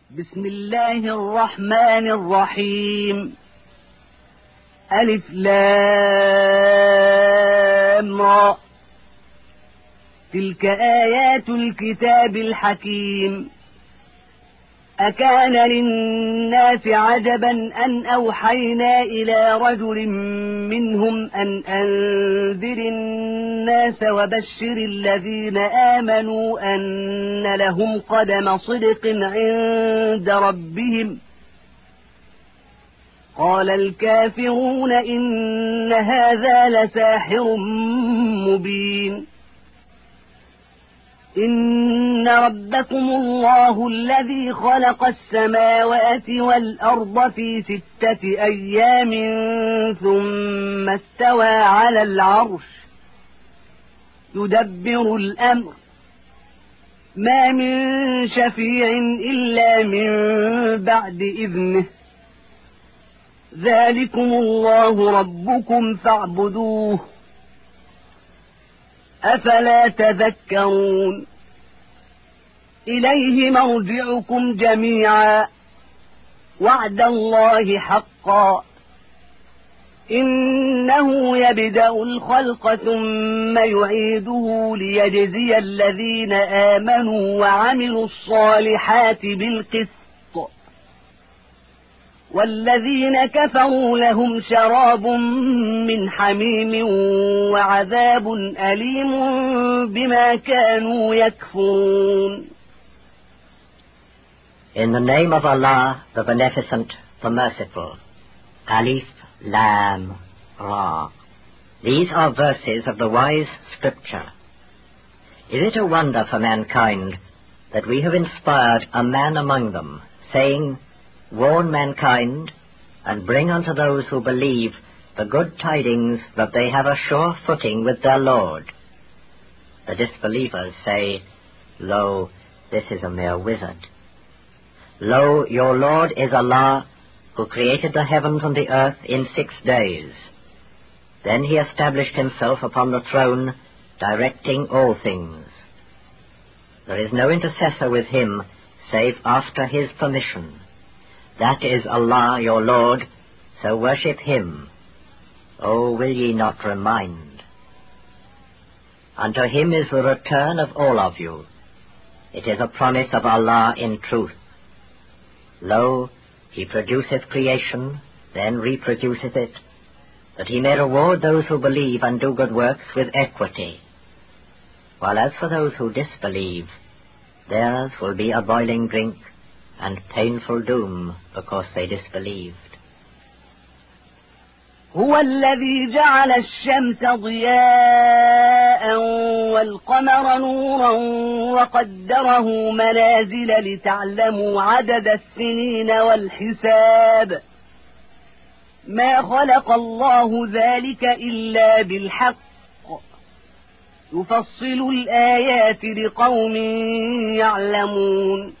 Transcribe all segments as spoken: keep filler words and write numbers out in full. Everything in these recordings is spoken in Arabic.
بسم الله الرحمن الرحيم. ألف لام را. تلك آيات الكتاب الحكيم. أكان للناس عجبا أن أوحينا إلى رجل منهم أن أنذر الناس وبشر الذين آمنوا أن لهم قدم صدق عند ربهم. قال الكافرون إن هذا لساحر مبين. إن ربكم الله الذي خلق السماوات والأرض في ستة أيام ثم استوى على العرش يدبر الأمر ما من شفيع إلا من بعد إذنه. ذلكم الله ربكم فاعبدوه أفلا تذكرون. إليه مرجعكم جميعا وعد الله حقا. إنه يبدأ الخلق ثم يعيده ليجزي الذين آمنوا وعملوا الصالحات بالقسط والذين كفروا لهم شراب من حميم وعذاب أليم بما كانوا يكفرون. In the name of Allah, the Beneficent, the Merciful. Alif, Lam, Ra. These are verses of the wise scripture. Is it a wonder for mankind that we have inspired a man among them, saying, Warn mankind, and bring unto those who believe the good tidings that they have a sure footing with their Lord? The disbelievers say, Lo, this is a mere wizard. Lo, your Lord is Allah, who created the heavens and the earth in six days. Then he established himself upon the throne, directing all things. There is no intercessor with him, save after his permission. That is Allah your Lord, so worship him. Oh, will ye not remind? Unto him is the return of all of you. It is a promise of Allah in truth. Lo, he produceth creation, then reproduceth it, that he may reward those who believe and do good works with equity. While as for those who disbelieve, theirs will be a boiling drink, and painful doom because they disbelieved. هو الذي جعل الشمس ضياء والقمر نورا وقدره منازل لتعلموا عدد السنين والحساب. ما خلق الله ذلك إلا بالحق يفصل الآيات لقوم يعلمون.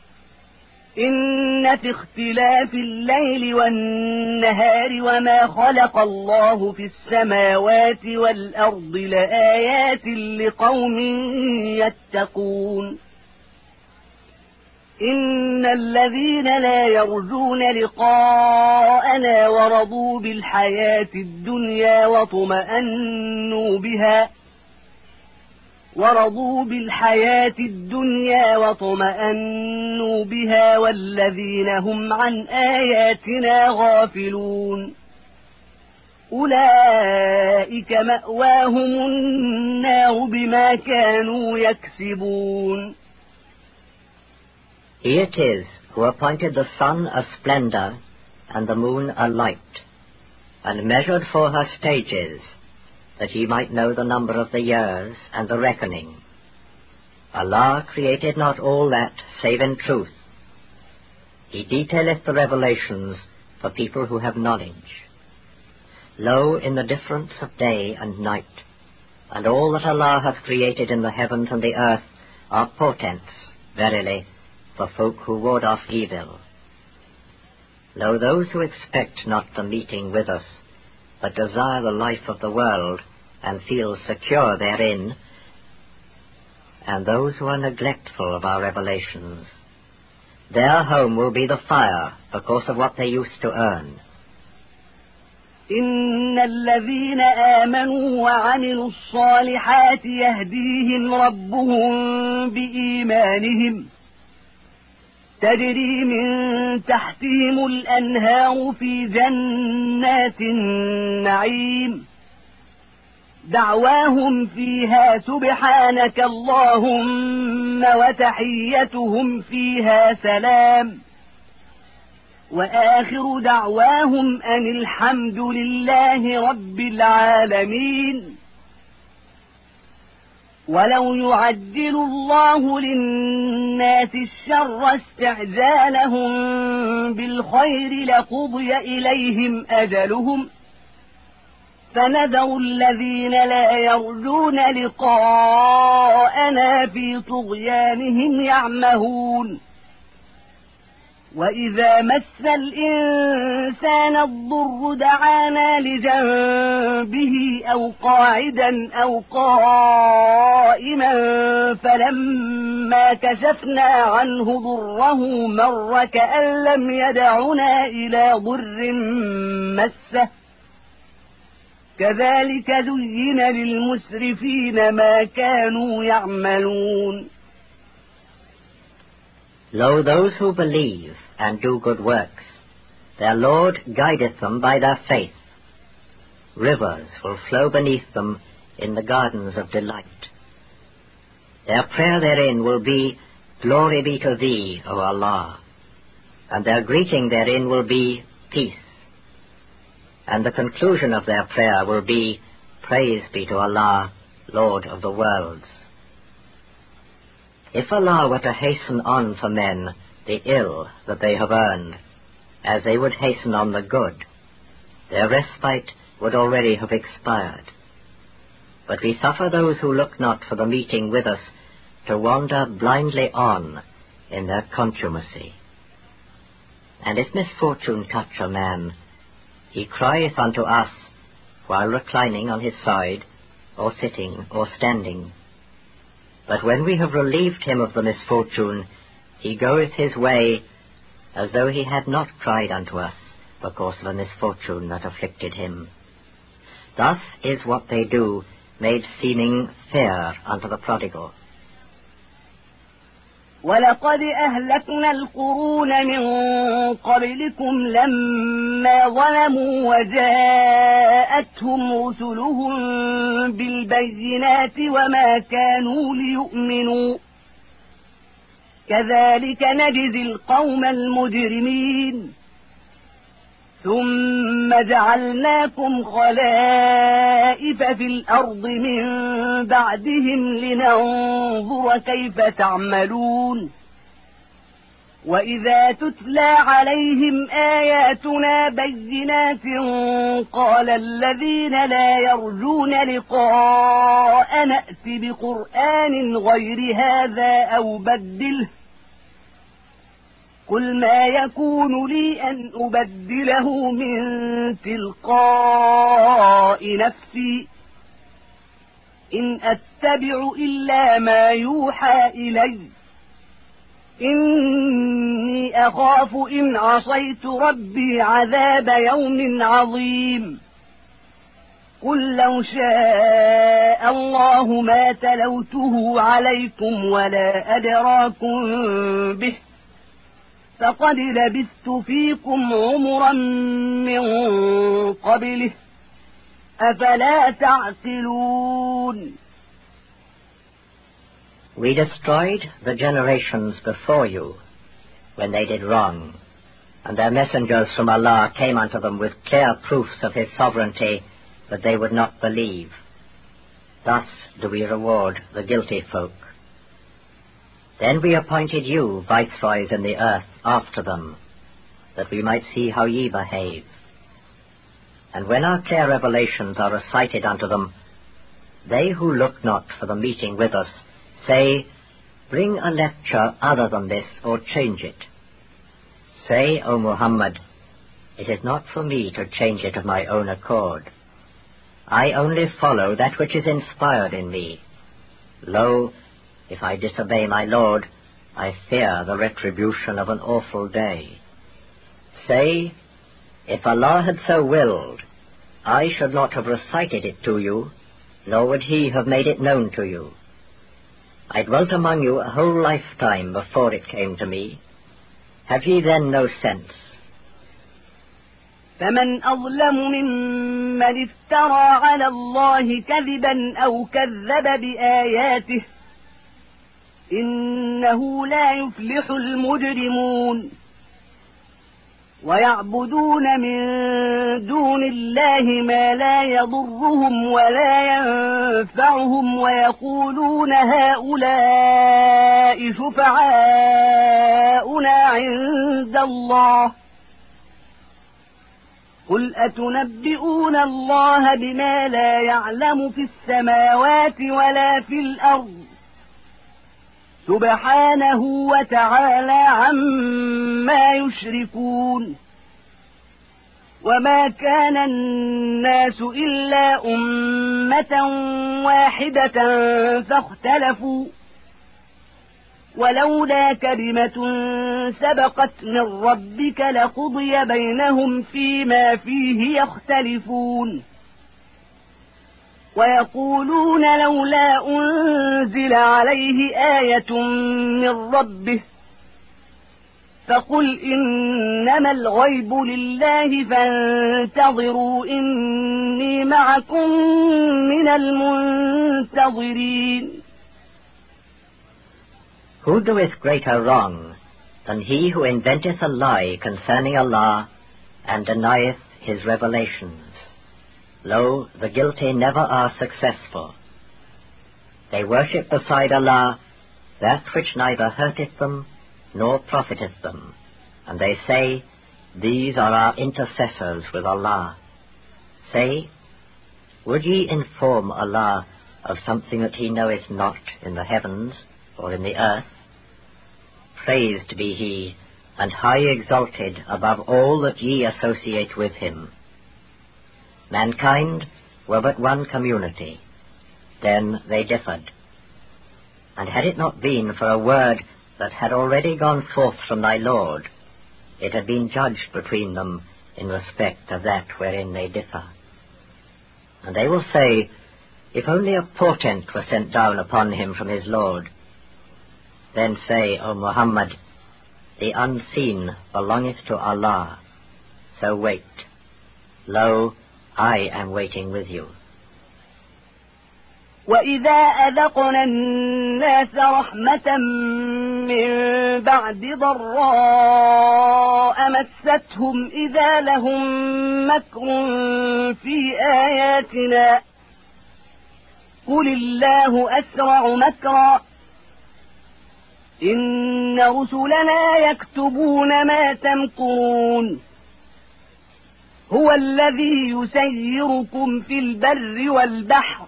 إن في اختلاف الليل والنهار وما خلق الله في السماوات والأرض لآيات لقوم يتقون. إن الذين لا يرجون لقاءنا ورضوا بالحياة الدنيا وطمأنوا بها ورضوا بالحياة الدنيا وطمأنوا بها والذين هم عن آياتنا غافلون أولئك مأواهم النار بما كانوا يكسبون. He it is who appointed the sun a splendor and the moon a light, and measured for her stages, that ye might know the number of the years and the reckoning. Allah created not all that save in truth. He detaileth the revelations for people who have knowledge. Lo, in the difference of day and night, and all that Allah hath created in the heavens and the earth are portents, verily, for folk who ward off evil. Lo, those who expect not the meeting with us, but desire the life of the world, and feel secure therein, and those who are neglectful of our revelations, Their home will be the fire because of what they used to earn. إن الذين آمنوا وعملوا الصالحات يهديهم ربهم بإيمانهم تجري من تحتهم الأنهار في جنات النعيم دعواهم فيها سبحانك اللهم وتحيتهم فيها سلام وآخر دعواهم أن الحمد لله رب العالمين. ولو يعجل الله للناس الشر استعجالهم بالخير لقضي إليهم أجلهم فنذر الذين لا يرجون لقاءنا في طغيانهم يعمهون. وإذا مس الإنسان الضر دعانا لجنبه أو قاعدا أو قائما فلما كشفنا عنه ضره مر كأن لم يدعنا إلى ضر مسه كذلك زين للمسرفين ما كانوا يعملون. Lo, those who believe and do good works, their Lord guideth them by their faith. Rivers will flow beneath them in the gardens of delight. Their prayer therein will be, Glory be to Thee, O Allah, and their greeting therein will be, Peace. And the conclusion of their prayer will be, Praise be to Allah, Lord of the worlds. If Allah were to hasten on for men the ill that they have earned, as they would hasten on the good, their respite would already have expired. But we suffer those who look not for the meeting with us to wander blindly on in their contumacy. And if misfortune touch a man, he crieth unto us while reclining on his side, or sitting, or standing. But when we have relieved him of the misfortune, he goeth his way as though he had not cried unto us because of a misfortune that afflicted him. Thus is what they do made seeming fair unto the prodigal. ولقد أهلكنا القرون من قبلكم لما ظلموا وجاءتهم رسلهم بالبينات وما كانوا ليؤمنوا كذلك نجزي القوم المجرمين ثم جعلناكم خلائف في الأرض من بعدهم لننظر كيف تعملون وإذا تتلى عليهم آياتنا بينات قال الذين لا يرجون لقاء نأت بقرآن غير هذا أو بدله قل ما يكون لي أن أبدله من تلقاء نفسي إن أتبع إلا ما يوحى إلي إني أخاف إن عصيت ربي عذاب يوم عظيم قل لو شاء الله ما تلوته عليكم ولا أدراكم به فقد لبثت فيكم عمرا من قبله أفلا تعقلون. We destroyed the generations before you when they did wrong, and their messengers from Allah came unto them with clear proofs of His sovereignty, but they would not believe. Thus do we reward the guilty folk. Then we appointed you viceroys in the earth after them, that we might see how ye behave. And when our clear revelations are recited unto them, they who look not for the meeting with us say, Bring a lecture other than this, or change it. Say, O Muhammad, It is not for me to change it of my own accord. I only follow that which is inspired in me. Lo, if I disobey my Lord, I fear the retribution of an awful day. Say, if Allah had so willed, I should not have recited it to you, nor would He have made it known to you. I dwelt among you a whole lifetime before it came to me. Have ye then no sense? فمن أظلم ممن افترى على الله كذبا أو كذب بآياته إنه لا يفلح المجرمون ويعبدون من دون الله ما لا يضرهم ولا ينفعهم ويقولون هؤلاء شفعاؤنا عند الله قل أتنبئون الله بما لا يعلم في السماوات ولا في الأرض سبحانه وتعالى عما يشركون وما كان الناس إلا أمة واحدة فاختلفوا ولولا كلمة سبقت من ربك لقضي بينهم فيما فيه يختلفون ويقولون لولا أنزل عليه آية من ربه فقل إنما الغيب لله فانتظروا إني معكم من المنتظرين. Who doeth greater wrong than he who inventeth a lie concerning Allah and denieth his revelations? Lo, the guilty never are successful. They worship beside Allah that which neither hurteth them nor profiteth them, and they say, These are our intercessors with Allah. Say, would ye inform Allah of something that He knoweth not in the heavens or in the earth? Praised be He, and high exalted above all that ye associate with Him. Mankind were but one community. Then they differed. And had it not been for a word that had already gone forth from thy Lord, it had been judged between them in respect of that wherein they differ. And they will say, If only a portent were sent down upon him from his Lord. Then say, O Muhammad, the unseen belongeth to Allah. So wait. Lo, I am waiting with you. وَإِذَا أَذَقْنَا النَّاسَ رَحْمَةً مِّن بَعْدِ ضَرَّاءَ مَسَّتْهُمْ إِذَا لَهُم مَّكْرٌ فِي آيَاتِنَا قُلِ اللَّهُ أَسْرَعُ مَكْرًا إِنَّ رُسُلَنَا يَكْتُبُونَ مَا تَمْكُرُونَ هُوَ الَّذِي يُسَيِّرُكُمْ فِي الْبَرِّ وَالْبَحْرِ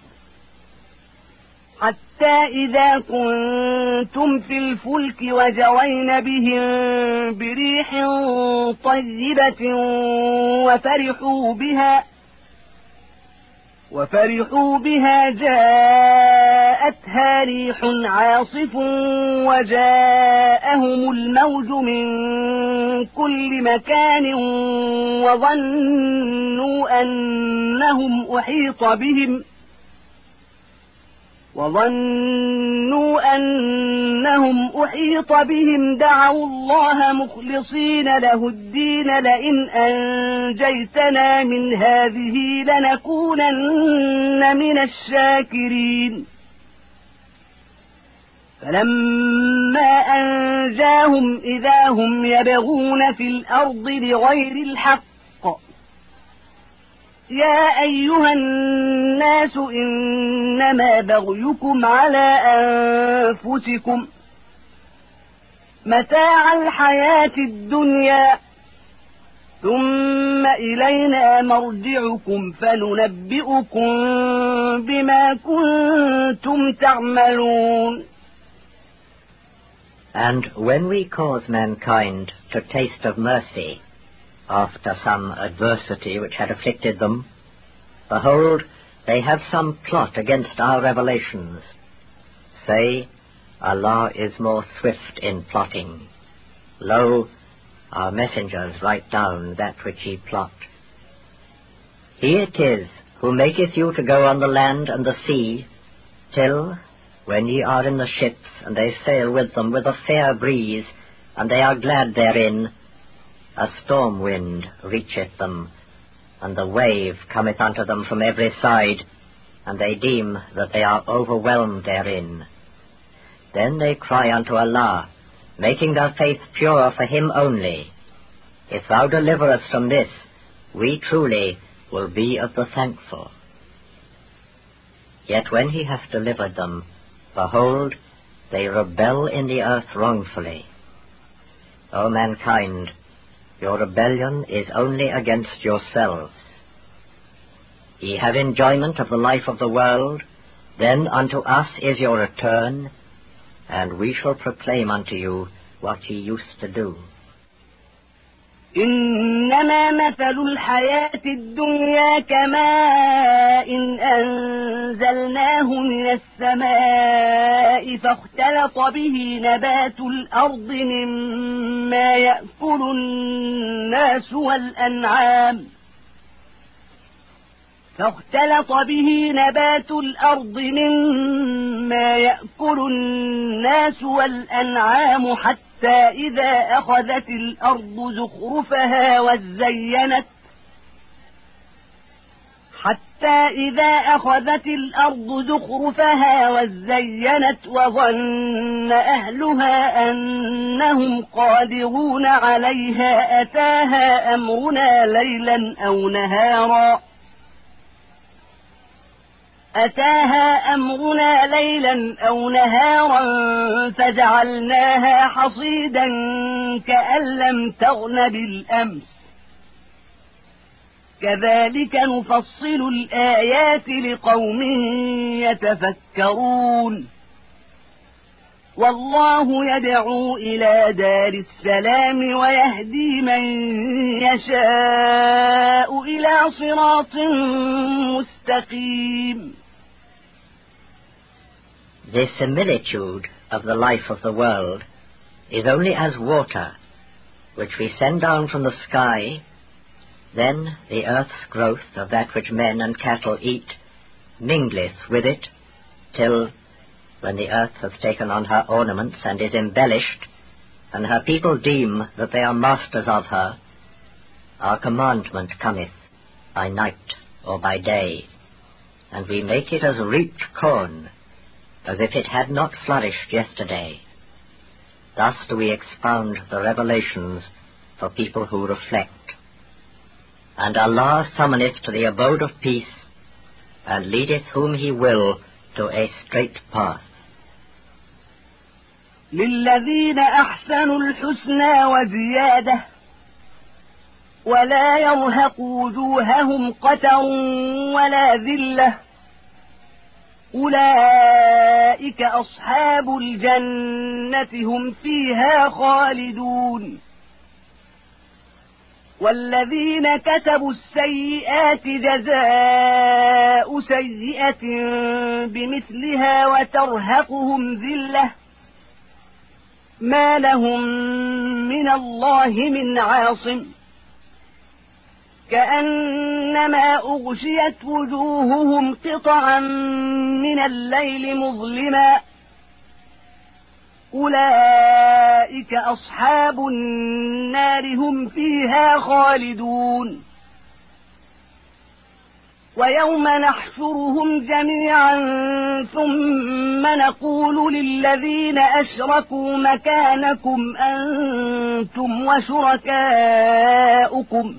حتى إذا كنتم في الفلك وجرين بهم بريح طيبة وفرحوا بها وفرحوا بها جاءتها ريح عاصف وجاءهم الموج من كل مكان وظنوا أنهم أحيط بهم وظنوا أنهم أحيط بهم دعوا الله مخلصين له الدين لئن أنجيتنا من هذه لنكونن من الشاكرين فلما أنجاهم إذا هم يبغون في الأرض بغير الحق يا أيها الناس إنما بغيكم على أنفسكم متاع الحياة الدنيا ثم إلينا مرجعكم فننبئكم بما كنتم تعملون. And when we cause mankind to taste of mercy, after some adversity which had afflicted them, behold, they have some plot against our revelations. Say, Allah is more swift in plotting. Lo, our messengers write down that which ye plot. He it is who maketh you to go on the land and the sea, till, when ye are in the ships, and they sail with them with a fair breeze, and they are glad therein, a storm wind reacheth them, and the wave cometh unto them from every side, and they deem that they are overwhelmed therein. Then they cry unto Allah, making their faith pure for Him only, If thou deliver us from this, we truly will be of the thankful. Yet when He hath delivered them, behold, they rebel in the earth wrongfully. O mankind, your rebellion is only against yourselves. Ye have enjoyment of the life of the world, then unto us is your return, and we shall proclaim unto you what ye used to do. إنما مثل الحياة الدنيا كماء إن أنزلناه من السماء فاختلط به نبات الأرض مما يأكل الناس والأنعام فاختلط به نبات الأرض مما يأكل الناس والأنعام حتى إذا أخذت الأرض زخرفها وزينت حتى إذا أخذت الأرض زخرفها وزينت وظن أهلها أنهم قادرون عليها أتاها أمرنا ليلا أو نهارا أتاها أمرنا ليلا أو نهارا فجعلناها حصيدا كأن لم تغن بالأمس كذلك نفصل الآيات لقوم يتفكرون والله يدعو إلى دار السلام ويهدي من يشاء إلى صراط مستقيم. The similitude of the life of the world is only as water, which we send down from the sky, then the earth's growth of that which men and cattle eat mingleth with it, till, when the earth hath taken on her ornaments and is embellished, and her people deem that they are masters of her, our commandment cometh by night or by day, and we make it as reaped corn, as if it had not flourished yesterday. Thus do we expound the revelations for people who reflect. And Allah summoneth to the abode of peace, and leadeth whom He will to a straight path. للذين أحسنوا الحسنى وزيادة ولا يرهق وجوههم قتر ولا ذلة أولئك أصحاب الجنة هم فيها خالدون والذين كسبوا السيئات جزاء سيئة بمثلها وترهقهم ذلة ما لهم من الله من عاصم كأنما أغشيت وجوههم قطعا من الليل مظلما أولئك أصحاب النار هم فيها خالدون ويوم نحشرهم جميعا ثم نقول للذين أشركوا مكانكم أنتم وشركاؤكم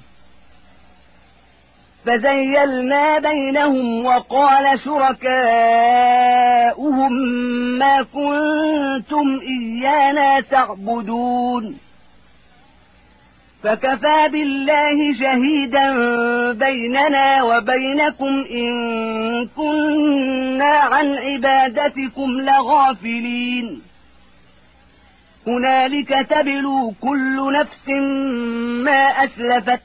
فزيلنا بينهم وقال شركاؤهم ما كنتم إيانا تعبدون فكفى بالله شهيدا بيننا وبينكم إن كنا عن عبادتكم لغافلين هنالك تبلو كل نفس ما أسلفت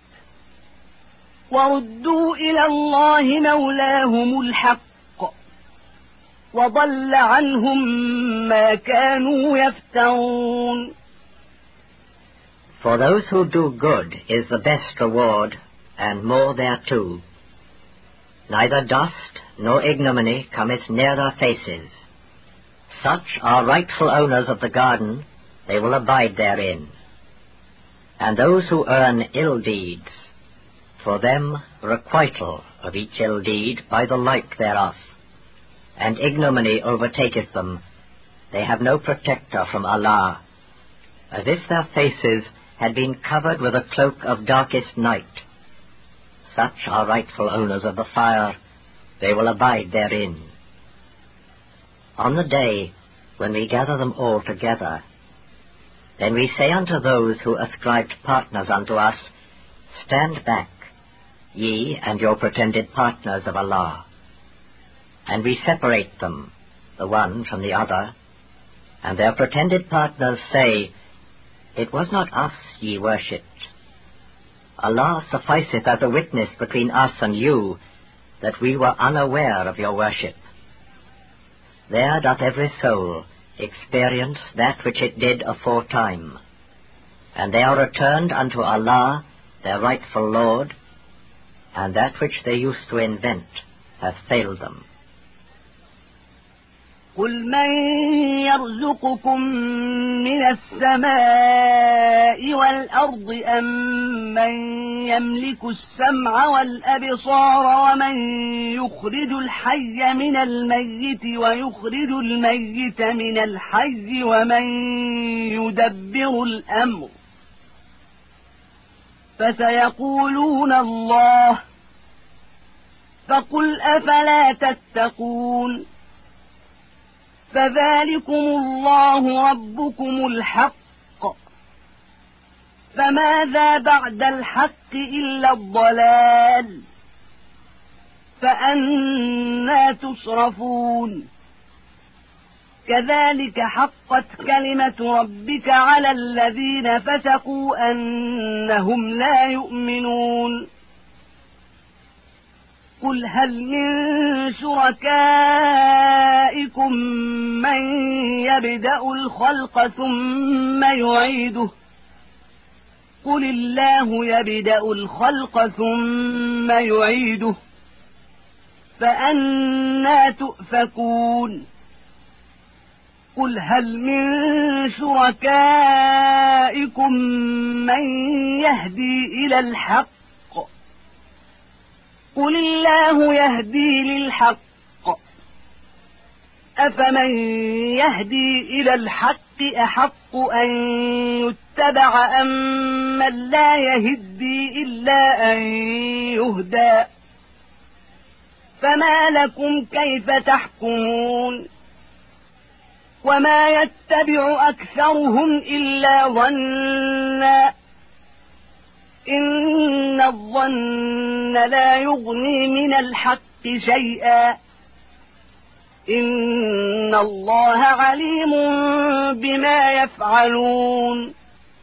وردوا إلى الله مولاهم الحق وضل عنهم ما كانوا يفترون. For those who do good is the best reward, and more thereto. Neither dust nor ignominy cometh near their faces. Such are rightful owners of the garden, they will abide therein. And those who earn ill deeds, for them requital of each ill deed by the like thereof, and ignominy overtaketh them, they have no protector from Allah, as if their faces had been covered with a cloak of darkest night. Such are rightful owners of the fire, they will abide therein. On the day when we gather them all together, then we say unto those who ascribed partners unto us, Stand back, ye and your pretended partners of Allah. And we separate them, the one from the other, and their pretended partners say, It was not us ye worshipped. Allah sufficeth as a witness between us and you, that we were unaware of your worship. There doth every soul experience that which it did aforetime, and they are returned unto Allah, their rightful Lord, and that which they used to invent hath failed them. قل من يرزقكم من السماء والأرض أم من يملك السمع والأبصار ومن يخرج الحي من الميت ويخرج الميت من الحي ومن يدبر الأمر فسيقولون الله فقل أفلا تتقون فذلكم الله ربكم الحق فماذا بعد الحق إلا الضلال فأنى تصرفون كذلك حقت كلمة ربك على الذين فسقوا أنهم لا يؤمنون قل هل من شركائكم من يبدأ الخلق ثم يعيده قل الله يبدأ الخلق ثم يعيده فأنى تؤفكون قل هل من شركائكم من يهدي إلى الحق قل الله يهدي للحق أفمن يهدي إلى الحق أحق أن يتبع أم من لا يهدي إلا أن يهدى فما لكم كيف تحكمون وما يتبع أكثرهم إلا ظنّا إن الظن لا يغني من الحق شيئا إن الله عليم بما يفعلون.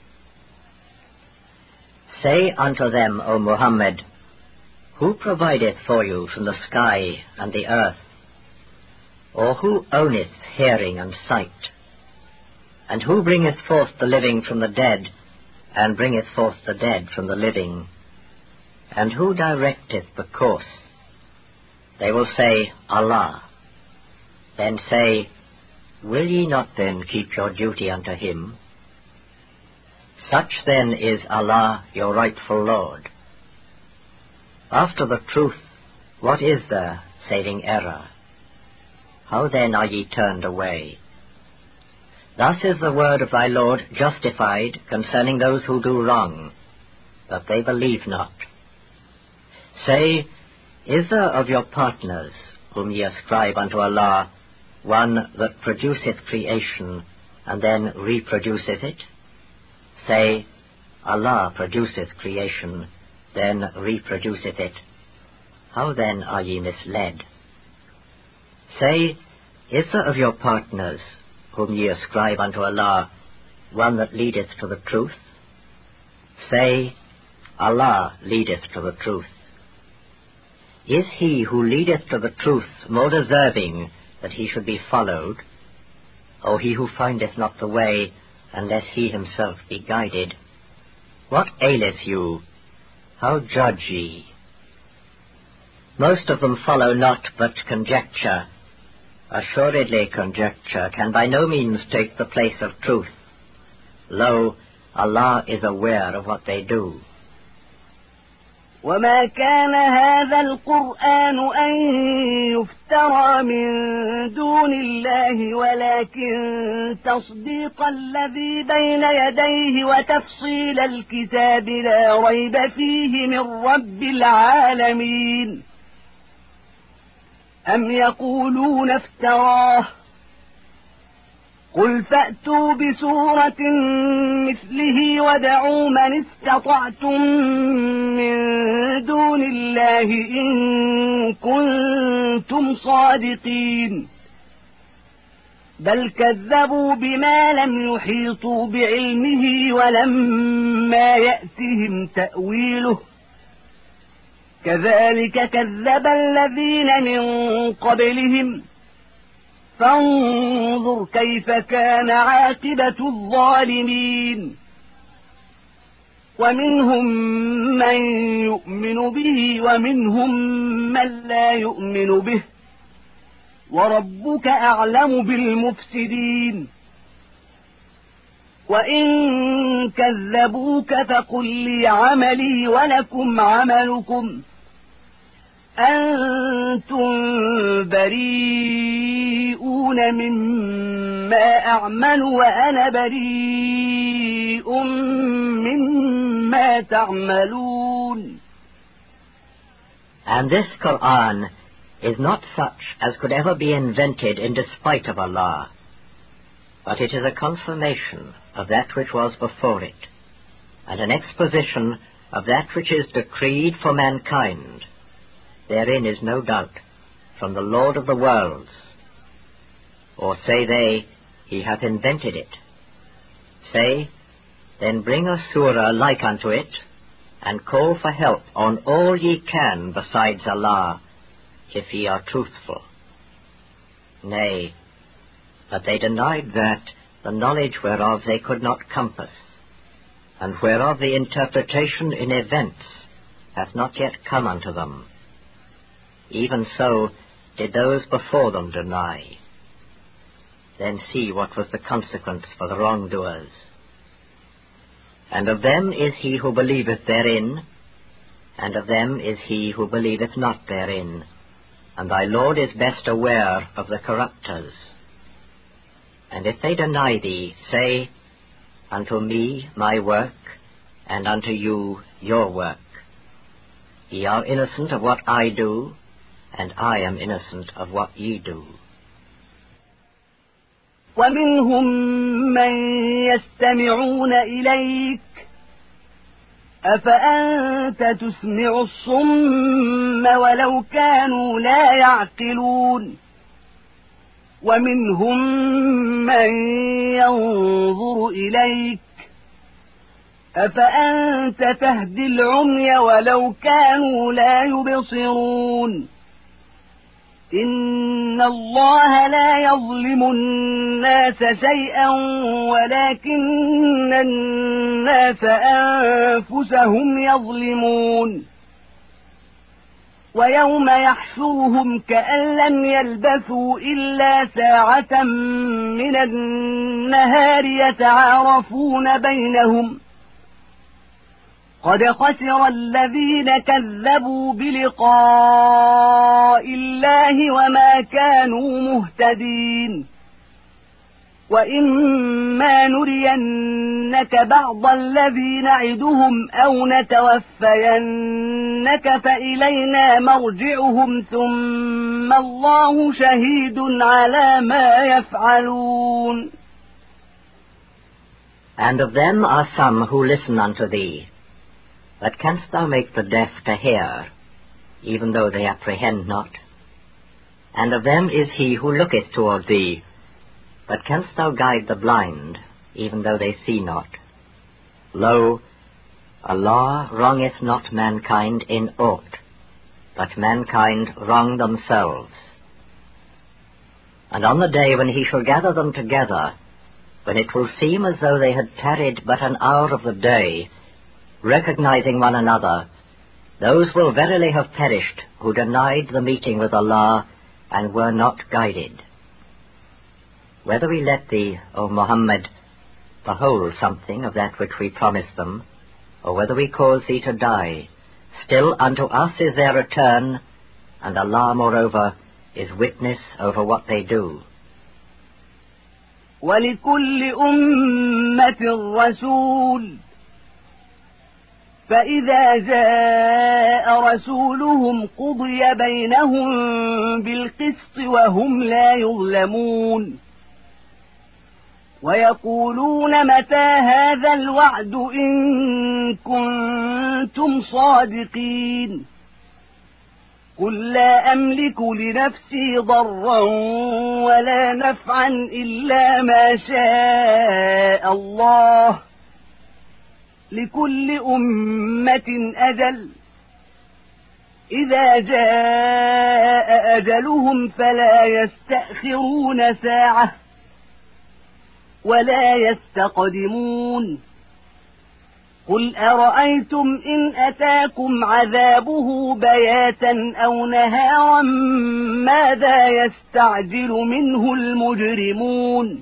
Say unto them, O Muhammad, who provideth for you from the sky and the earth, or who owneth hearing and sight, and who bringeth forth the living from the dead, and bringeth forth the dead from the living, and who directeth the course? They will say, Allah. Then say, Will ye not then keep your duty unto him? Such then is Allah your rightful Lord. After the truth, what is there saving error? How then are ye turned away? Thus is the word of thy Lord justified concerning those who do wrong, that they believe not. Say, is there of your partners, whom ye ascribe unto Allah, one that produceth creation, and then reproduceth it? Say, Allah produceth creation, then reproduceth it. How then are ye misled? Say, is there of your partners, whom ye ascribe unto Allah, one that leadeth to the truth? Say, Allah leadeth to the truth. Is he who leadeth to the truth more deserving that he should be followed? O he who findeth not the way, unless he himself be guided? What aileth you? How judge ye? Most of them follow not but conjecture. Assuredly conjecture can by no means take the place of truth. Lo, Allah is aware of what they do. وما كان هذا القرآن أن يفترى من دون الله ولكن تصديق الذي بين يديه وتفصيل الكتاب لا ريب فيه من رب العالمين. أم يقولون افتراه قل فأتوا بسورة مثله وادعوا من استطعتم من دون الله إن كنتم صادقين. بل كذبوا بما لم يحيطوا بعلمه ولما يأتهم تأويله كذلك كذب الذين من قبلهم فانظر كيف كان عاقبة الظالمين. ومنهم من يؤمن به ومنهم من لا يؤمن به وربك أعلم بالمفسدين. وإن كذبوك فقل لي عملي ولكم عملكم أنتم بريئون مما أعمل وأنا بريء مما تعملون. And this Qur'an is not such as could ever be invented in despite of Allah, but it is a confirmation of that which was before it, and an exposition of that which is decreed for mankind. Therein is no doubt from the Lord of the worlds. Or say they, he hath invented it. Say, then bring a surah like unto it, and call for help on all ye can besides Allah, if ye are truthful. Nay, but they denied that, the knowledge whereof they could not compass, and whereof the interpretation in events hath not yet come unto them. Even so did those before them deny. Then see what was the consequence for the wrongdoers. And of them is he who believeth therein, and of them is he who believeth not therein, and thy Lord is best aware of the corrupters. And if they deny thee, say, unto me my work, and unto you your work. Ye are innocent of what I do, and I am innocent of what ye do. ومنهم من يستمعون إليك أفأنت تسمع الصم ولو كانوا لا يعقلون. ومنهم من ينظر إليك أفأنت تهدي العمي ولو كانوا لا يبصرون. إن الله لا يظلم الناس شيئا ولكن الناس أنفسهم يظلمون. ويوم يحشرهم كأن لم يلبثوا إلا ساعة من النهار يتعارفون بينهم قد خسر الذين كذبوا بلقاء الله وما كانوا مهتدين. وإما نرينك بعض الذي نعدهم أو نتوفينك فإلينا مرجعهم ثم الله شهيد على ما يفعلون. And of them are some who listen unto thee. But canst thou make the deaf to hear, even though they apprehend not? And of them is he who looketh toward thee. But canst thou guide the blind, even though they see not? Lo, Allah wrongeth not mankind in aught, but mankind wrong themselves. And on the day when he shall gather them together, when it will seem as though they had tarried but an hour of the day, recognizing one another, those will verily have perished who denied the meeting with Allah and were not guided. Whether we let thee, O Muhammad, behold something of that which we promised them, or whether we cause thee to die, still unto us is their return, and Allah, moreover, is witness over what they do. وَلِكُلِّ أُمَّةٍ رَسُولٌ فَإِذَا جَاءَ رَسُولُهُمْ قُضِيَ بَيْنَهُم بِالْقِسْطِ وَهُمْ لَا يُظْلَمُونَ وَيَقُولُونَ مَتَى هَذَا الْوَعْدُ إِن كُنتُمْ صَادِقِينَ قُل لَّا أَمْلِكُ لِنَفْسِي ضَرًّا وَلَا نَفْعًا إِلَّا مَا شَاءَ اللَّهُ لِكُلِّ أُمَّةٍ أَجَلٌ إِذَا جَاءَ أَجَلُهُمْ فَلَا يَسْتَأْخِرُونَ سَاعَةً وَلَا يَسْتَقْدِمُونَ قُلْ أَرَأَيْتُمْ إِنْ أَتَاكُمْ عَذَابُهُ بَيَاتًا أَوْ نَهَارًا مَاذَا يَسْتَعْجِلُ مِنْهُ الْمُجْرِمُونَ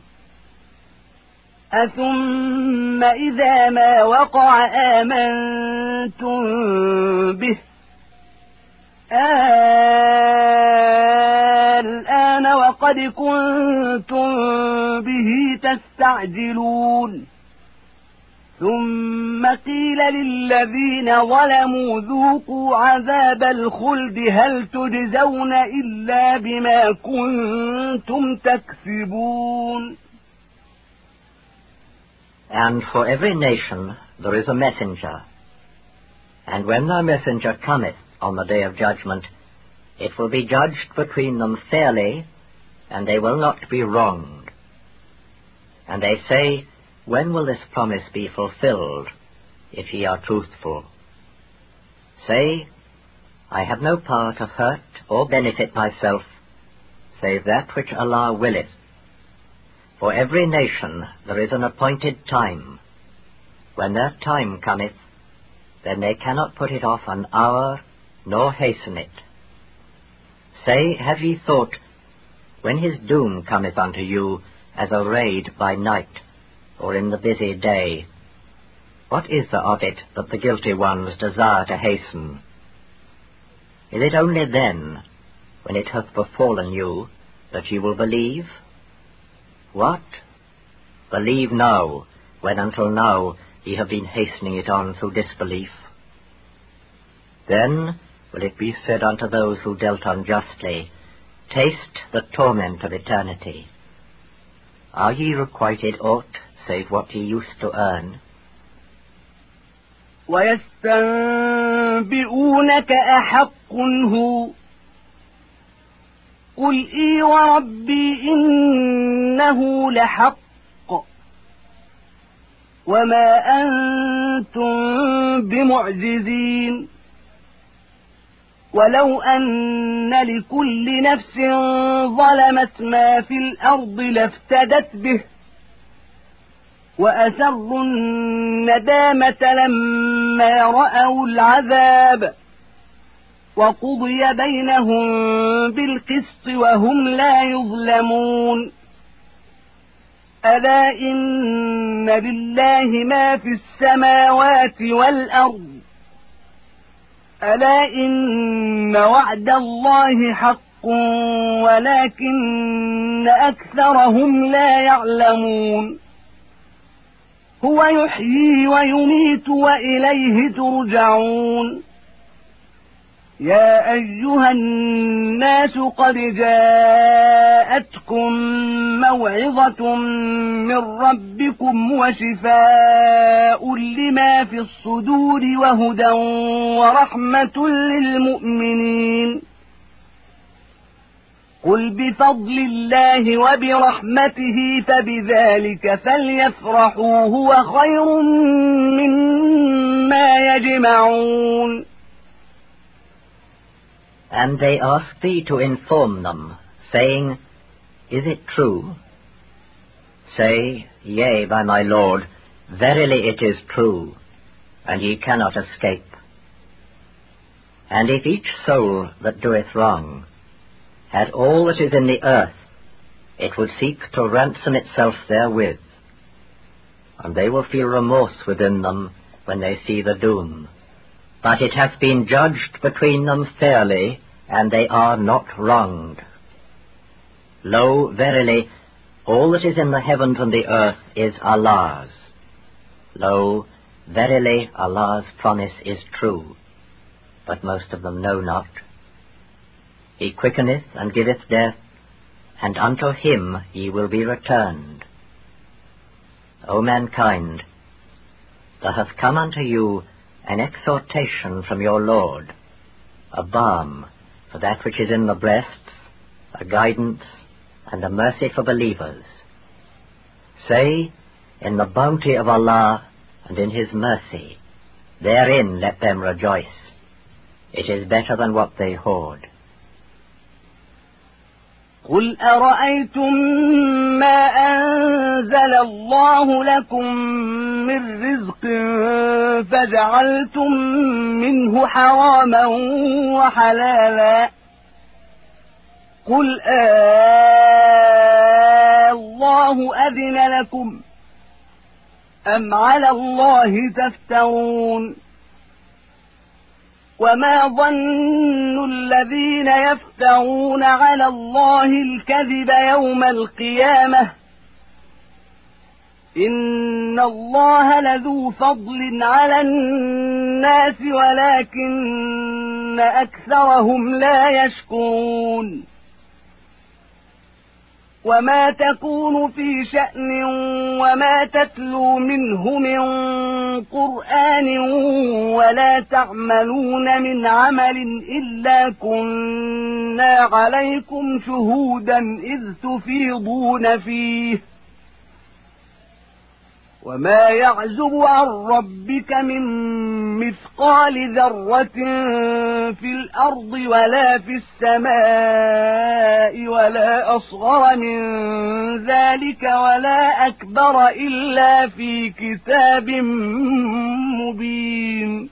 أَثُمَّ إِذَا مَا وَقَعَ آمَنْتُمْ بِهِ الآن وقد كنتم به تستعجلون ثم قيل للذين ظلموا ذوقوا عذاب الخلد هل تجزون إلا بما كنتم تكسبون. And for every nation there is a messenger, and when the messenger cometh on the day of judgment, it will be judged between them fairly, and they will not be wronged. And they say, when will this promise be fulfilled, if ye are truthful? Say, I have no power to hurt or benefit myself, save that which Allah willeth. For every nation there is an appointed time. When that time cometh, then they cannot put it off an hour, nor hasten it. Say, have ye thought, when his doom cometh unto you as a raid by night, or in the busy day, what is there of it that the guilty ones desire to hasten? Is it only then, when it hath befallen you, that ye will believe? What? Believe now, when until now ye have been hastening it on through disbelief. Then will it be said unto those who dealt unjustly, taste the torment of eternity. Are ye requited aught save what ye used to earn? وَيَسْتَنبِئُونَكَ أَحَقٌّ هُوَ قُلْ إِي وَرَبِّي إِنَّهُ لَحَقٌّ وَمَا أَنْتُمْ بِمُعْجِزِينَ وَلَوْ أَنَّ لِكُلِّ نَفْسٍ ظَلَمَتْ مَا فِي الْأَرْضِ لَافْتَدَتْ بِهِ وَأَسَرُّوا النَّدَامَةَ لَمَّا رَأَوُا الْعَذَابَ وَقُضِيَ بَيْنَهُم بِالْقِسْطِ وَهُمْ لَا يُظْلَمُونَ أَلَا إِنَّ لِلَّهِ مَا فِي السَّمَاوَاتِ وَالْأَرْضِ أَلَا إِنَّ وَعْدَ اللَّهِ حَقٌّ وَلَكِنَّ أَكْثَرَهُمْ لَا يَعْلَمُونَ هُوَ يُحْيِي وَيُمِيتُ وَإِلَيْهِ تُرْجَعُونَ يَا أَيُّهَا النَّاسُ قَدْ جَاءَتْكُمْ مَوْعِظَةٌ مِّن رَّبِّكُمْ وَشِفَاءٌ لِّمَا فِي الصُّدُورِ وَهُدًى وَرَحْمَةٌ لِّلْمُؤْمِنِينَ قُلْ بِفَضْلِ اللَّهِ وَبِرَحْمَتِهِ فَبِذَلِكَ فَلْيَفْرَحُوا هُوَ خَيْرٌ مِّمَّا يَجْمَعُونَ. And they ask thee to inform them, saying, is it true? Say, Yea, by my Lord, verily it is true, and ye cannot escape. And if each soul that doeth wrong had all that is in the earth, it would seek to ransom itself therewith, and they will feel remorse within them when they see the doom. But it hath been judged between them fairly, and they are not wronged. Lo, verily, all that is in the heavens and the earth is Allah's. Lo, verily, Allah's promise is true, but most of them know not. He quickeneth and giveth death, and unto him ye will be returned. O mankind, there hath come unto you an exhortation from your Lord, a balm for that which is in the breasts, a guidance and a mercy for believers. Say, in the bounty of Allah and in his mercy, therein let them rejoice. It is better than what they hoard. قل أرأيتم ما أنزل الله لكم من رزق فجعلتم منه حراما وحلالا قل آه الله أذن لكم أم على الله تفترون وما ظن الذين يفترون على الله الكذب يوم القيامة إن الله لذو فضل على الناس ولكن أكثرهم لا يشكرون وما تكون في شأن وما تتلو منه من قرآن ولا تعملون من عمل إلا كنا عليكم شهودا إذ تفيضون فيه وما يعزب عن ربك من مثقال ذرة في الأرض ولا في السماء ولا أصغر من ذلك ولا أكبر إلا في كتاب مبين.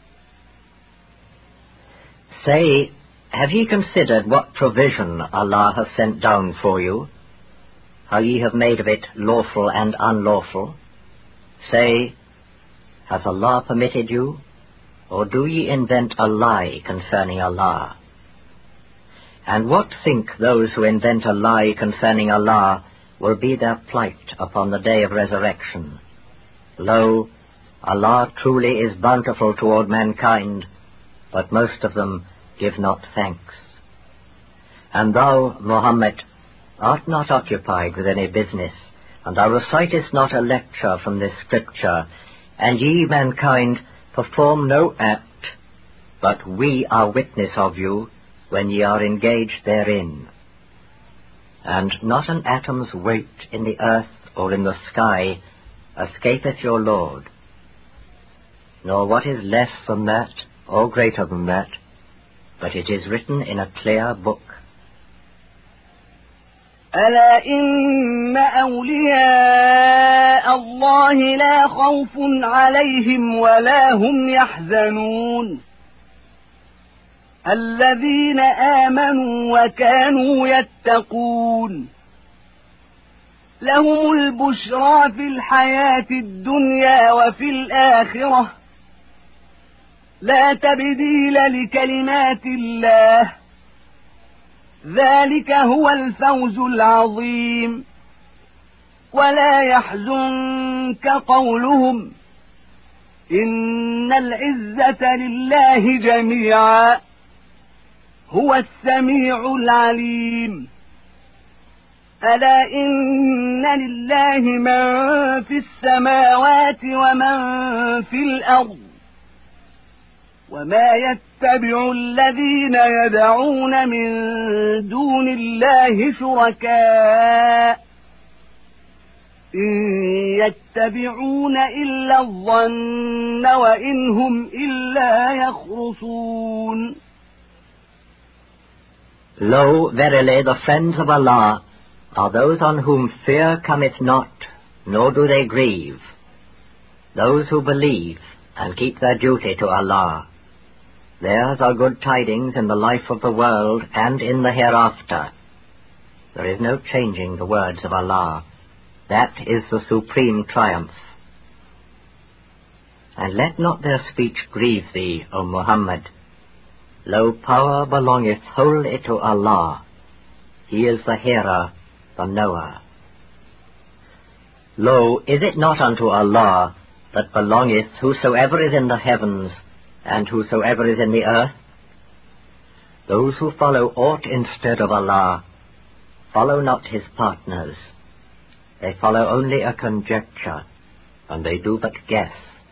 Say, have ye considered what provision Allah hath sent down for you, how ye have made of it lawful and unlawful? Say, hath Allah permitted you, or do ye invent a lie concerning Allah? And what think those who invent a lie concerning Allah will be their plight upon the day of resurrection? Lo, Allah truly is bountiful toward mankind, but most of them give not thanks. And thou, Muhammad, art not occupied with any business, and thou recitest not a lecture from this scripture, and ye, mankind, perform no act, but we are witness of you when ye are engaged therein. And not an atom's weight in the earth or in the sky escapeth your Lord, nor what is less than that or greater than that, but it is written in a clear book. ألا إن أولياء الله لا خوف عليهم ولا هم يحزنون الذين آمنوا وكانوا يتقون لهم البشرى في الحياة الدنيا وفي الآخرة لا تبديل لكلمات الله ذلك هو الفوز العظيم ولا يحزنك قولهم إن العزة لله جميعا هو السميع العليم ألا إن لله من في السماوات ومن في الأرض وما يتبع الذين يدعون من دون الله شركاء إن يتبعون إلا الظن وإن هم إلا يخرصون. Lo, verily, the friends of Allah are those on whom fear cometh not, nor do they grieve, those who believe and keep their duty to Allah. Theirs are good tidings in the life of the world and in the hereafter. There is no changing the words of Allah. That is the supreme triumph. And let not their speech grieve thee, O Muhammad. Lo, power belongeth wholly to Allah. He is the hearer, the knower. Lo, is it not unto Allah that belongeth whosoever is in the heavens and whosoever is in the earth? Those who follow aught instead of Allah follow not his partners. They follow only a conjecture, and they do but guess.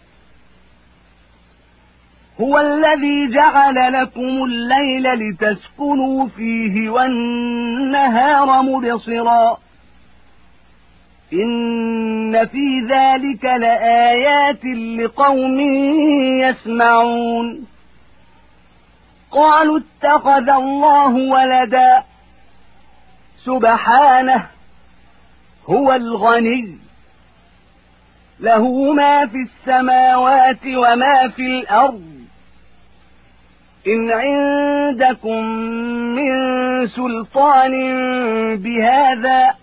هو الذي جعل لكم الليل لتسكنوا فيه والنهار مبصرا إن في ذلك لآيات لقوم يسمعون قالوا اتخذ الله ولدا سبحانه هو الغني له ما في السماوات وما في الأرض إن عندكم من سلطان بهذا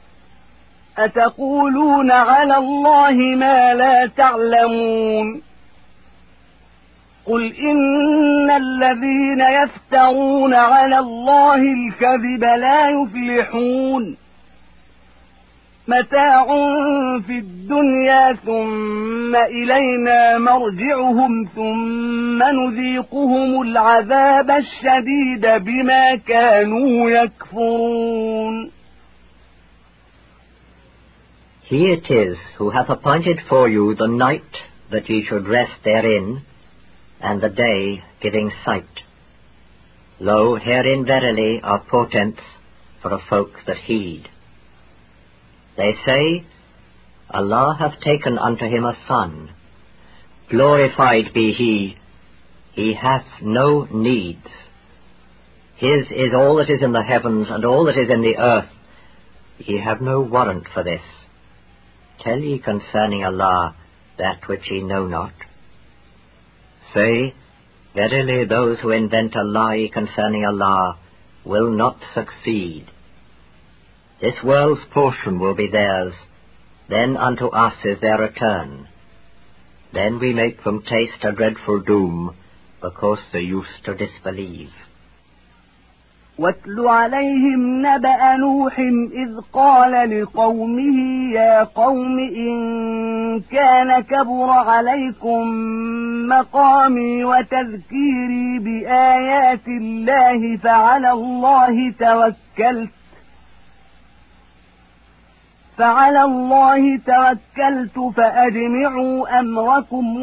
أتقولون على الله ما لا تعلمون قل إن الذين يفترون على الله الكذب لا يفلحون متاع في الدنيا ثم إلينا مرجعهم ثم نذيقهم العذاب الشديد بما كانوا يكفرون. He it is who hath appointed for you the night that ye should rest therein, and the day giving sight. Lo, herein verily are portents for a folk that heed. They say, Allah hath taken unto him a son. Glorified be he, he hath no needs. His is all that is in the heavens and all that is in the earth. Ye have no warrant for this. Tell ye concerning Allah that which ye know not. Say, verily those who invent a lie concerning Allah will not succeed. This world's portion will be theirs, then unto us is their return. Then we make them taste a dreadful doom, because they used to disbelieve. واتل عليهم نبأ نوح إذ قال لقومه يا قوم إن كان كبر عليكم مقامي وتذكيري بآيات الله فعلى الله توكلت فعلى الله توكلت فأجمعوا أمركم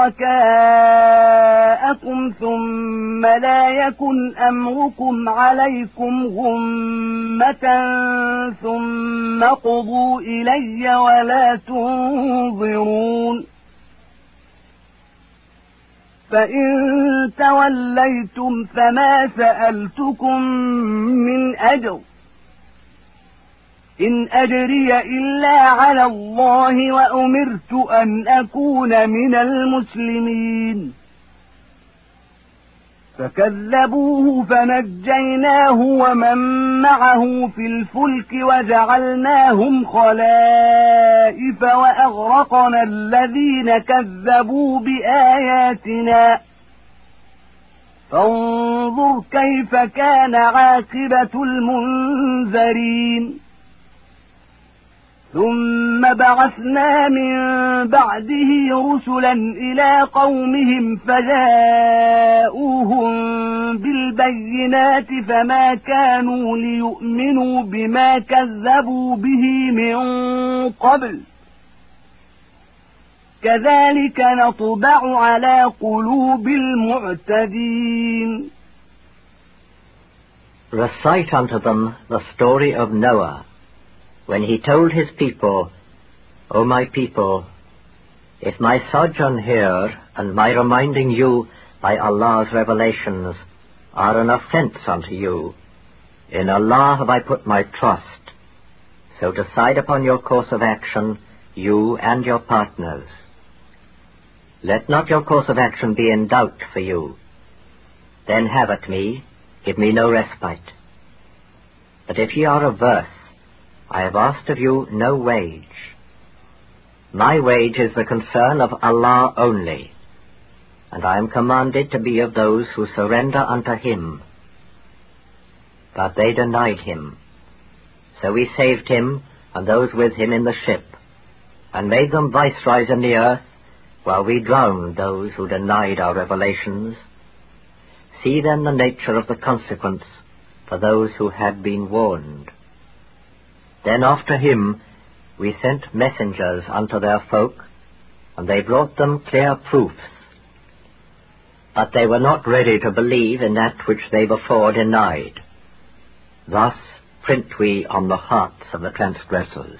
وشركاءكم ثم لا يكن أمركم عليكم غمة ثم قضوا إلي ولا تنظرون فإن توليتم فما سألتكم من أجر إن أجري إلا على الله وأمرت أن أكون من المسلمين فكذبوه فنجيناه ومن معه في الفلك وجعلناهم خلائف وأغرقنا الذين كذبوا بآياتنا فانظر كيف كان عاقبة المنذرين ثم بعثنا من بعده رسلا إلى قومهم فجاءوهم بالبينات فما كانوا ليؤمنوا بما كذبوا به من قبل كذلك نطبع على قلوب المعتدين. Recite unto them the story of Noah, when he told his people, O my people, if my sojourn here and my reminding you by Allah's revelations are an offence unto you, in Allah have I put my trust, So decide upon your course of action, you and your partners. Let not your course of action be in doubt for you. Then have at me, give me no respite. But if ye are averse, I have asked of you no wage. My wage is the concern of Allah only, and I am commanded to be of those who surrender unto him. But they denied him. So we saved him and those with him in the ship, and made them viceroys in the earth, while we drowned those who denied our revelations. See then the nature of the consequence for those who had been warned. Then after him we sent messengers unto their folk, and they brought them clear proofs. But they were not ready to believe in that which they before denied. Thus print we on the hearts of the transgressors.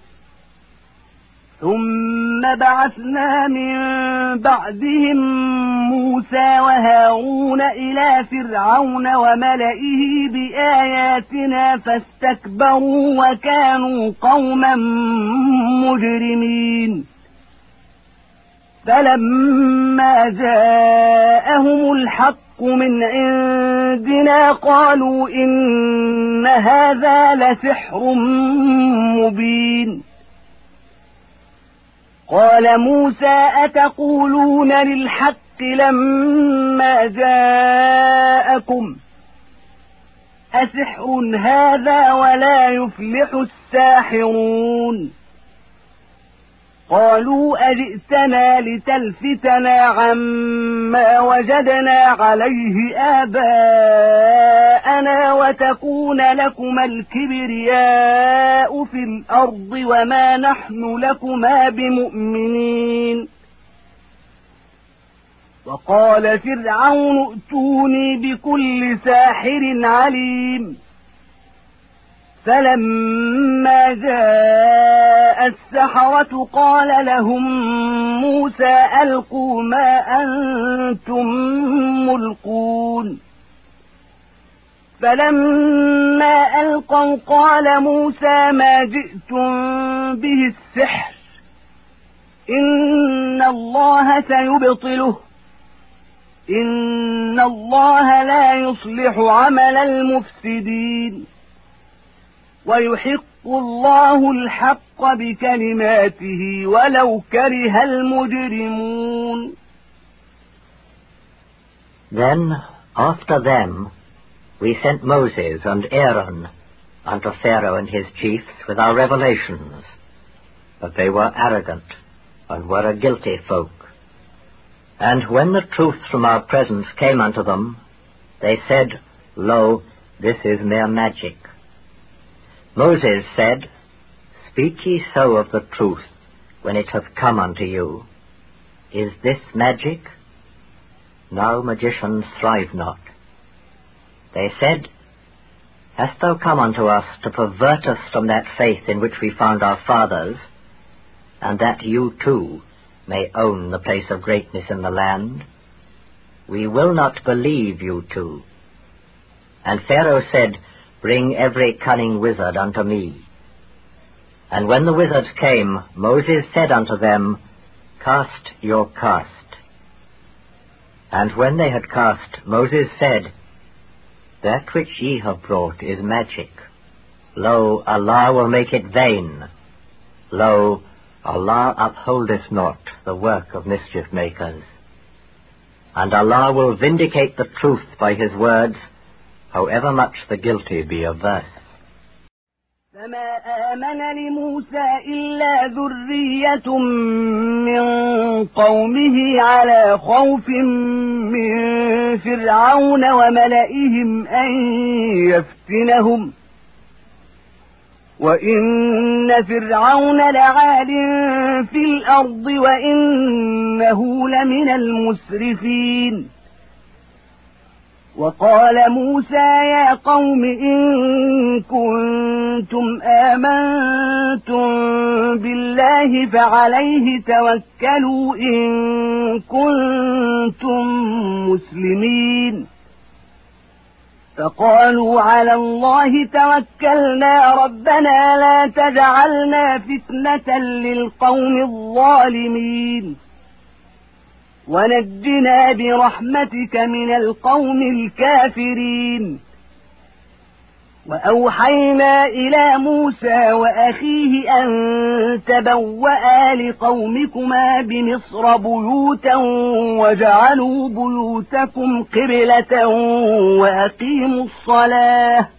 ثم بعثنا من بعدهم موسى وهارون إلى فرعون وملئه بآياتنا فاستكبروا وكانوا قوما مجرمين. فلما جاءهم الحق من عندنا قالوا إن هذا لسحر مبين. قال موسى أتقولون للحق لما جاءكم أسحر هذا ولا يفلح الساحرون. قالوا أجئتنا لتلفتنا عما وجدنا عليه آباءنا وتكون لكما الكبرياء في الأرض وما نحن لكما بمؤمنين. وقال فرعون ائتوني بكل ساحر عليم. فلما جاء السحرة قال لهم موسى ألقوا ما أنتم ملقون. فلما ألقوا قال موسى ما جئتم به السحر إن الله سيبطله إن الله لا يصلح عمل المفسدين ويحق الله الحق بكلماته ولو كره المجرمون. Then after them we sent Moses and Aaron unto Pharaoh and his chiefs with our revelations, but they were arrogant and were a guilty folk. And when the truth from our presence came unto them, they said, Lo, this is mere magic. Moses said, Speak ye so of the truth when it hath come unto you. Is this magic? Now magicians thrive not. They said, Hast thou come unto us to pervert us from that faith in which we found our fathers, and that you too may own the place of greatness in the land? We will not believe you two. And Pharaoh said, Bring every cunning wizard unto me. And when the wizards came, Moses said unto them, Cast your cast. And when they had cast, Moses said, That which ye have brought is magic. Lo, Allah will make it vain. Lo, Allah upholdeth not the work of mischief makers. And Allah will vindicate the truth by his words, however much the guilty be averse. فما آمن لموسى إلا ذرية من قومه على خوف من فرعون وملئهم أن يفتنهم وإن فرعون لعال في الأرض وإنه لمن المسرفين. وقال موسى يا قوم إن كنتم آمنتم بالله فعليه توكلوا إن كنتم مسلمين. فقالوا على الله توكلنا ربنا لا تجعلنا فتنة للقوم الظالمين ونجنا برحمتك من القوم الكافرين. وأوحينا إلى موسى وأخيه أن تبوأ لقومكما بمصر بيوتا وجعلوا بيوتكم قبلة وأقيموا الصلاة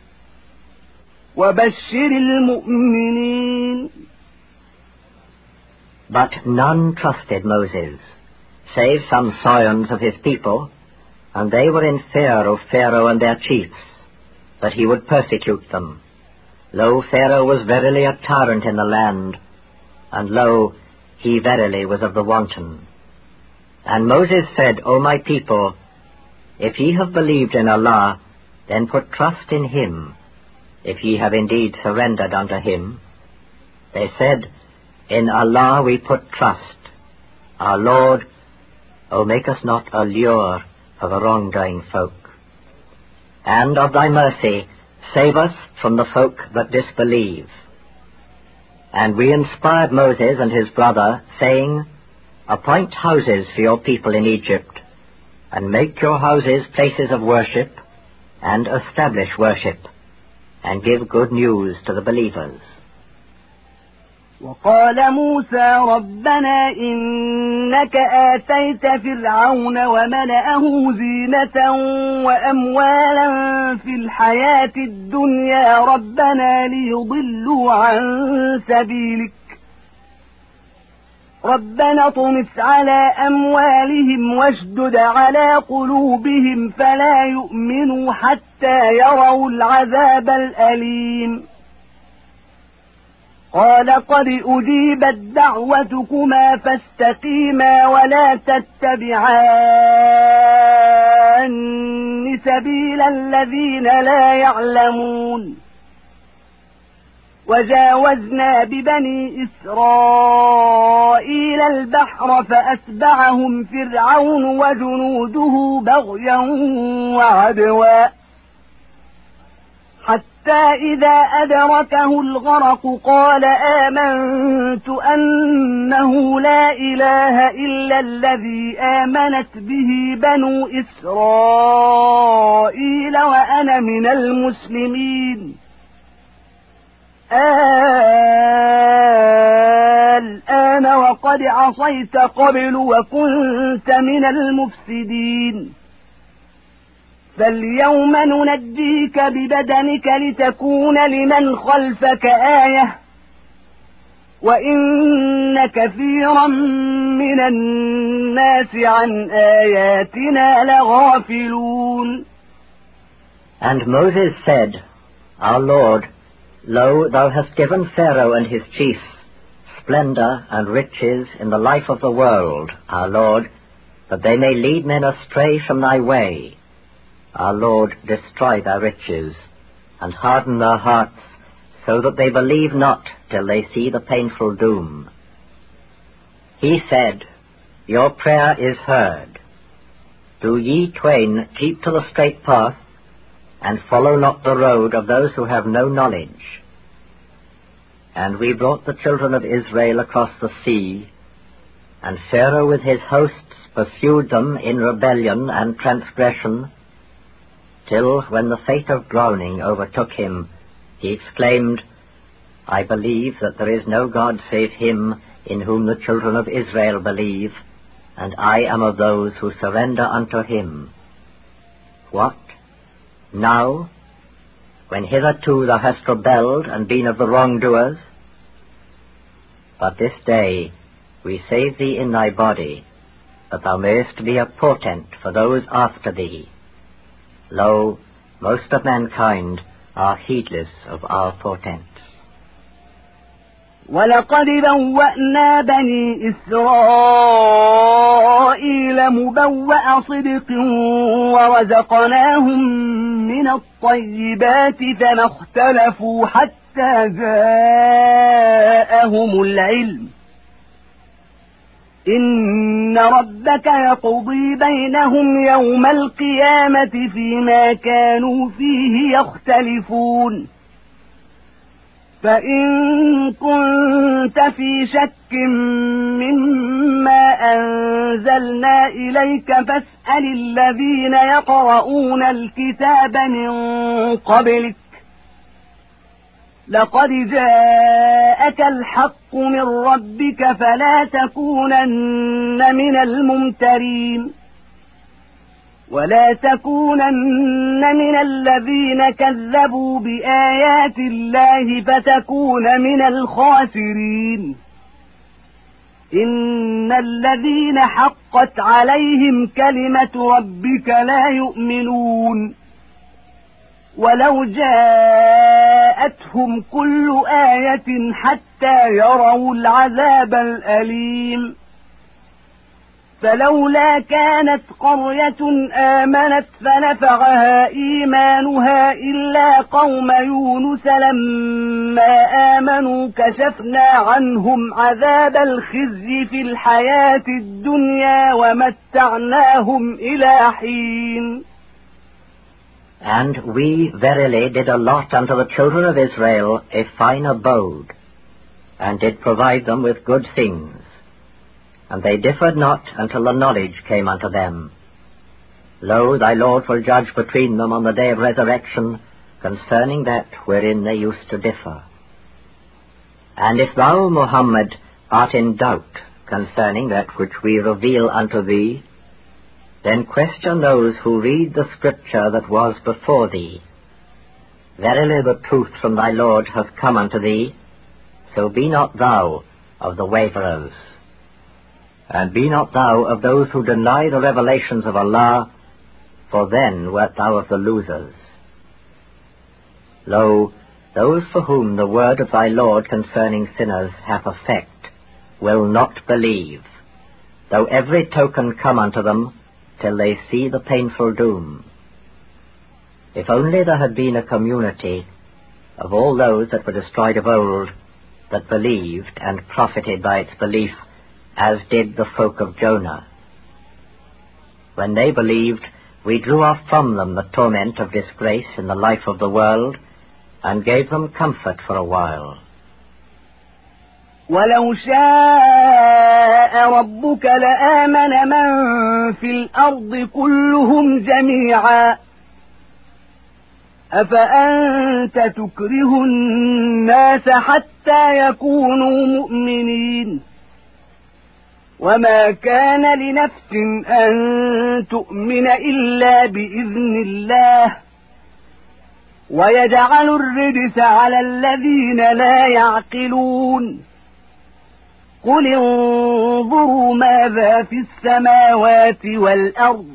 وبشر المؤمنين. But none trusted Moses, save some scions of his people, and they were in fear of Pharaoh and their chiefs, that he would persecute them. Lo, Pharaoh was verily a tyrant in the land, and lo, he verily was of the wanton. And Moses said, O my people, if ye have believed in Allah, then put trust in him, if ye have indeed surrendered unto him. They said, In Allah we put trust. Our Lord, O make us not a lure for the wrongdoing folk. And of thy mercy, save us from the folk that disbelieve. And we inspired Moses and his brother, saying, Appoint houses for your people in Egypt, and make your houses places of worship, and establish worship, and give good news to the believers. وقال موسى ربنا إنك آتيت فرعون وملأه زينة وأموالا في الحياة الدنيا ربنا ليضلوا عن سبيلك ربنا طمس على أموالهم واشدد على قلوبهم فلا يؤمنوا حتى يروا العذاب الأليم. قال قد أجيبت دعوتكما فاستقيما ولا تتبعان سبيل الذين لا يعلمون. وجاوزنا ببني إسرائيل البحر فأتبعهم فرعون وجنوده بغيا وعدوا حتى إذا أدركه الغرق قال آمنت أنه لا إله إلا الذي آمنت به بنو إسرائيل وأنا من المسلمين. الآن وقد عصيت قبل وكنت من المفسدين فاليوم ننجيك ببدنك لتكون لمن خلفك آية وإن كثيرا من الناس عن آياتنا لغافلون. And Moses said, Our Lord, lo, thou hast given Pharaoh and his chiefs splendor and riches in the life of the world, our Lord, that they may lead men astray from thy way. Our Lord, destroy their riches, and harden their hearts, so that they believe not till they see the painful doom. He said, Your prayer is heard. Do ye twain keep to the straight path, and follow not the road of those who have no knowledge. And we brought the children of Israel across the sea, and Pharaoh with his hosts pursued them in rebellion and transgression, till when the fate of drowning overtook him, he exclaimed, I believe that there is no God save him in whom the children of Israel believe, and I am of those who surrender unto him. What? Now, when hitherto thou hast rebelled and been of the wrongdoers? But this day we save thee in thy body, that thou mayest be a portent for those after thee. Lo, most of mankind are heedless of our portents. وَلَقَدْ بَوَّأْنَا بَنِي إِسْرَائِيلَ مُبَوَّأَ صِدْقٍ وَرَزَقْنَاهُمْ مِنَ الطَّيِّبَاتِ فَمَا اخْتَلَفُوا حَتَّى جَاءَهُمُ الْعِلْمُ إِنَّ إن ربك يقضي بينهم يوم القيامة فيما كانوا فيه يختلفون فإن كنت في شك مما أنزلنا إليك فاسأل الذين يقرؤون الكتاب من قبلك لقد جاءك الحق من ربك فلا تكونن من الممترين ولا تكونن من الذين كذبوا بآيات الله فتكون من الخاسرين إن الذين حقت عليهم كلمة ربك لا يؤمنون ولو جاءتهم كل آية حتى يروا العذاب الأليم فلولا كانت قرية آمنت فنفعها إيمانها إلا قوم يونس لما آمنوا كشفنا عنهم عذاب الخزي في الحياة الدنيا ومتعناهم إلى حين. And we verily did allot unto the children of Israel a fine abode, and did provide them with good things. And they differed not until the knowledge came unto them. Lo, thy Lord will judge between them on the day of resurrection concerning that wherein they used to differ. And if thou, Muhammad, art in doubt concerning that which we reveal unto thee, then question those who read the scripture that was before thee. Verily the truth from thy Lord hath come unto thee, so be not thou of the waverers. And be not thou of those who deny the revelations of Allah, for then wert thou of the losers. Lo, those for whom the word of thy Lord concerning sinners hath effect, will not believe, though every token come unto them, till they see the painful doom. If only there had been a community of all those that were destroyed of old, that believed and profited by its belief, as did the folk of Jonah. When they believed, we drew off from them the torment of disgrace in the life of the world, and gave them comfort for a while. ولو شاء ربك لآمن من في الأرض كلهم جميعا أفأنت تكره الناس حتى يكونوا مؤمنين وما كان لنفس أن تؤمن إلا بإذن الله ويجعل الرجس على الذين لا يعقلون قل انظروا ماذا في السماوات والأرض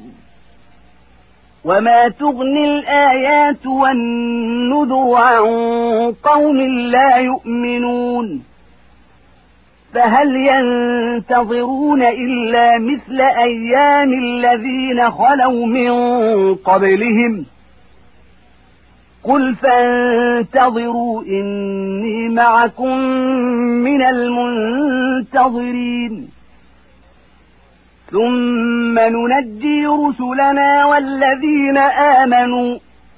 وما تغني الآيات والنذر عن قوم لا يؤمنون فهل ينتظرون إلا مثل أيام الذين خلوا من قبلهم قل فانتظروا إني معكم من المنتظرين ثم ننجي رسلنا والذين آمنوا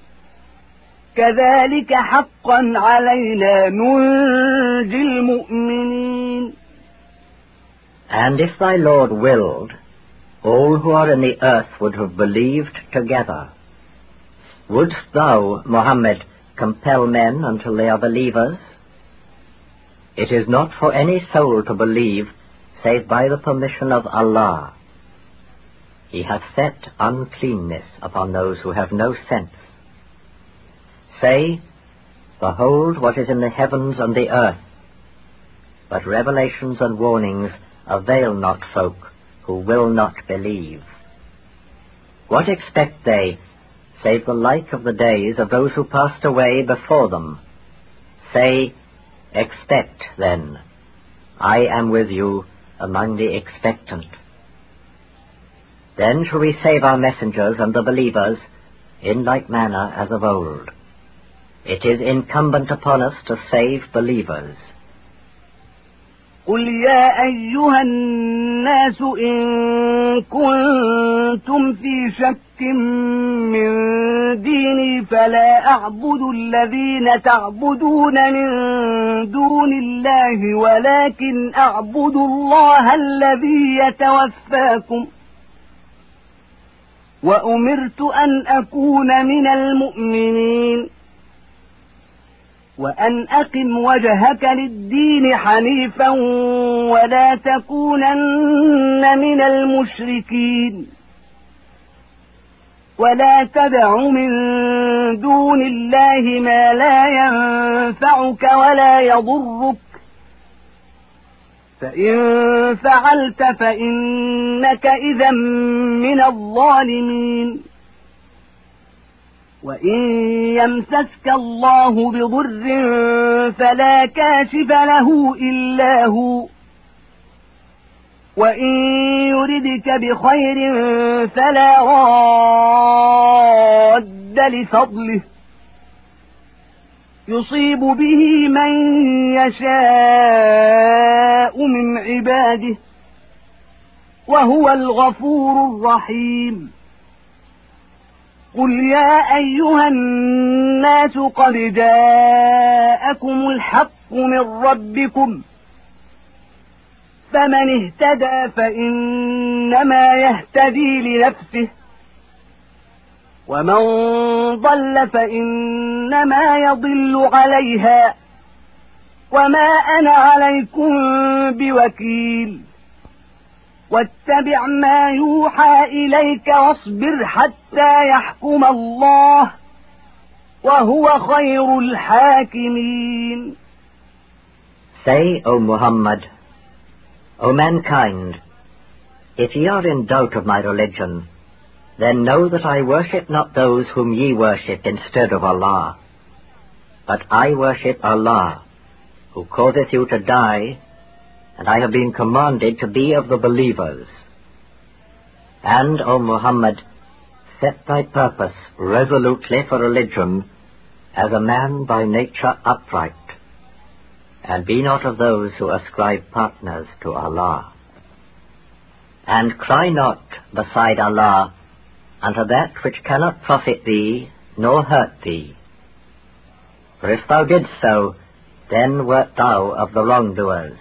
كذلك حقا علينا ننجي المؤمنين. And if thy Lord willed, all who are in the earth would have believed together. Wouldst thou, Muhammad, compel men until they are believers? It is not for any soul to believe save by the permission of Allah. He hath set uncleanness upon those who have no sense. Say, behold what is in the heavens and the earth, but revelations and warnings avail not folk who will not believe. What expect they, save the like of the days of those who passed away before them? Say, expect then, I am with you among the expectant. Then shall we save our messengers and the believers in like manner as of old. It is incumbent upon us to save believers. قل يا أيها الناس إن كنتم في شك من ديني فلا أعبد الذين تعبدون من دون الله ولكن أعبد الله الذي يتوفاكم وأمرت أن أكون من المؤمنين وأن أقم وجهك للدين حنيفا ولا تكونن من المشركين ولا تدع من دون الله ما لا ينفعك ولا يضرك فإن فعلت فإنك إذا من الظالمين وإن يمسسك الله بضر فلا كاشف له إلا هو وإن يردك بخير فلا راد لفضله يصيب به من يشاء من عباده وهو الغفور الرحيم قل يا أيها الناس قد جاءكم الحق من ربكم فمن اهتدى فإنما يهتدي لنفسه ومن ضل فإنما يضل عليها وما أنا عليكم بوكيل واتبع ما يوحى إليك واصبر حتى يحكم الله وهو خير الحاكمين. Say, O Muhammad, O mankind, if ye are in doubt of my religion, then know that I worship not those whom ye worship instead of Allah, but I worship Allah, who causeth you to die, and I have been commanded to be of the believers. And, O Muhammad, set thy purpose resolutely for religion as a man by nature upright, and be not of those who ascribe partners to Allah. And cry not beside Allah unto that which cannot profit thee nor hurt thee. For if thou didst so, then wert thou of the wrongdoers.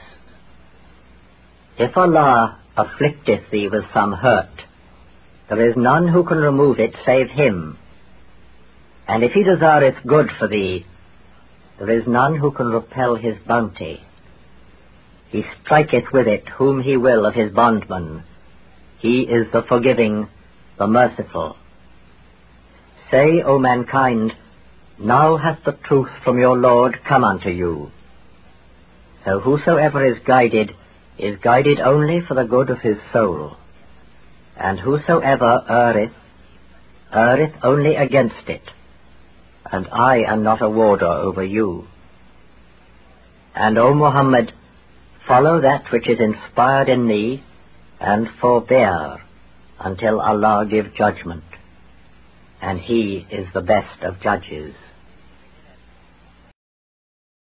If Allah afflicteth thee with some hurt, there is none who can remove it save Him. And if He desireth good for thee, there is none who can repel His bounty. He striketh with it whom He will of His bondmen. He is the forgiving, the merciful. Say, O mankind, now hath the truth from your Lord come unto you. So whosoever is guided, is guided only for the good of his soul. And whosoever erreth, erreth only against it. And I am not a warder over you. And, O Muhammad, follow that which is inspired in thee, and forbear until Allah give judgment. And He is the best of judges.